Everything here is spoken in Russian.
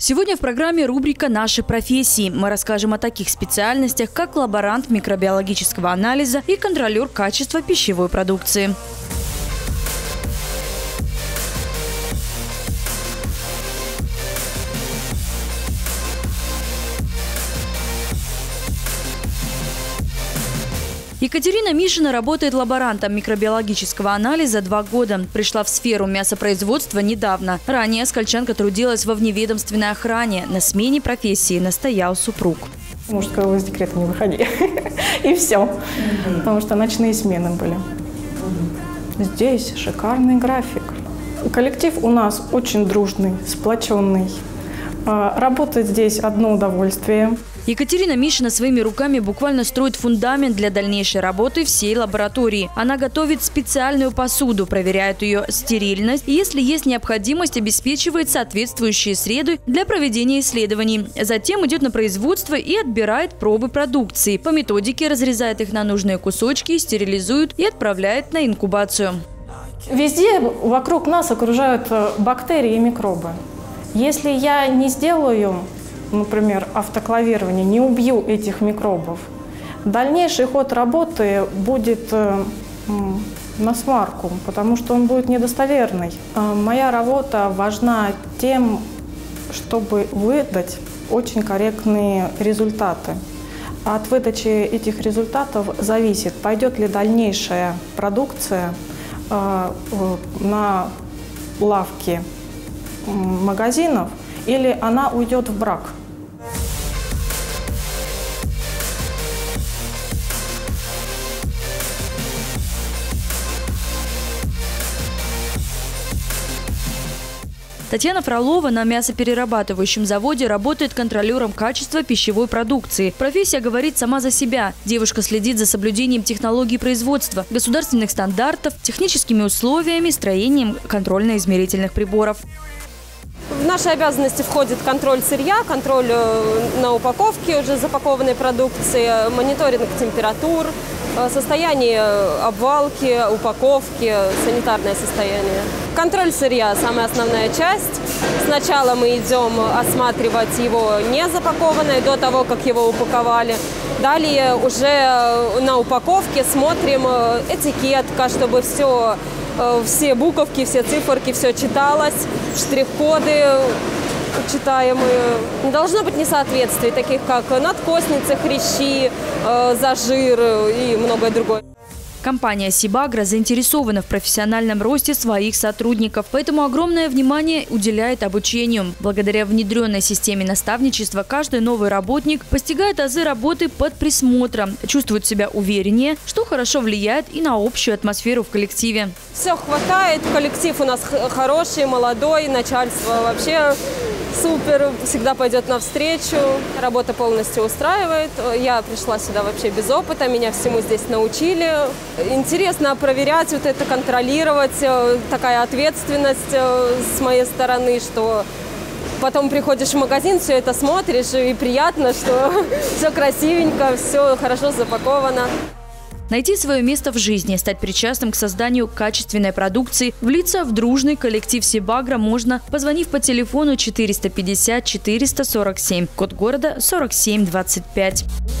Сегодня в программе рубрика «Наши профессии». Мы расскажем о таких специальностях, как лаборант микробиологического анализа и контролер качества пищевой продукции. Екатерина Мишина работает лаборантом микробиологического анализа 2 года. Пришла в сферу мясопроизводства недавно. Ранее скальчанка трудилась во вневедомственной охране. На смене профессии настоял супруг. Муж сказал, из декрета не выходи. И все. Потому что ночные смены были. Здесь шикарный график. Коллектив у нас очень дружный, сплоченный. Работать здесь одно удовольствие. Екатерина Мишина своими руками буквально строит фундамент для дальнейшей работы всей лаборатории. Она готовит специальную посуду, проверяет ее стерильность и, если есть необходимость, обеспечивает соответствующие среды для проведения исследований. Затем идет на производство и отбирает пробы продукции. По методике разрезает их на нужные кусочки, стерилизует и отправляет на инкубацию. Везде вокруг нас окружают бактерии и микробы. Если я не сделаю, например, автоклавирование, не убью этих микробов, дальнейший ход работы будет на смарку, потому что он будет недостоверный. Моя работа важна тем, чтобы выдать очень корректные результаты. От выдачи этих результатов зависит, пойдет ли дальнейшая продукция на лавки магазинов или она уйдет в брак. Татьяна Фролова на мясоперерабатывающем заводе работает контролером качества пищевой продукции. Профессия говорит сама за себя. Девушка следит за соблюдением технологий производства, государственных стандартов, техническими условиями, строением контрольно-измерительных приборов. В наши обязанности входит контроль сырья, контроль на упаковке уже запакованной продукции, мониторинг температур, состояние обвалки, упаковки, санитарное состояние. Контроль сырья – самая основная часть. Сначала мы идем осматривать его не запакованное до того, как его упаковали. Далее уже на упаковке смотрим этикетка, чтобы все буковки, все циферки, все читалось, штрих-коды читаемые. Не должно быть несоответствий, таких как надкосницы, хрящи, зажир и многое другое. Компания «Сибагро» заинтересована в профессиональном росте своих сотрудников, поэтому огромное внимание уделяет обучению. Благодаря внедренной системе наставничества каждый новый работник постигает азы работы под присмотром, чувствует себя увереннее, что хорошо влияет и на общую атмосферу в коллективе. Все хватает, коллектив у нас хороший, молодой, начальство вообще супер, всегда пойдет навстречу, работа полностью устраивает. Я пришла сюда вообще без опыта, меня всему здесь научили. Интересно проверять, вот это контролировать, такая ответственность с моей стороны, что потом приходишь в магазин, все это смотришь, и приятно, что все красивенько, все хорошо запаковано. Найти свое место в жизни, стать причастным к созданию качественной продукции, влиться в дружный коллектив «Сибагро» можно, позвонив по телефону 450 447, код города 4725.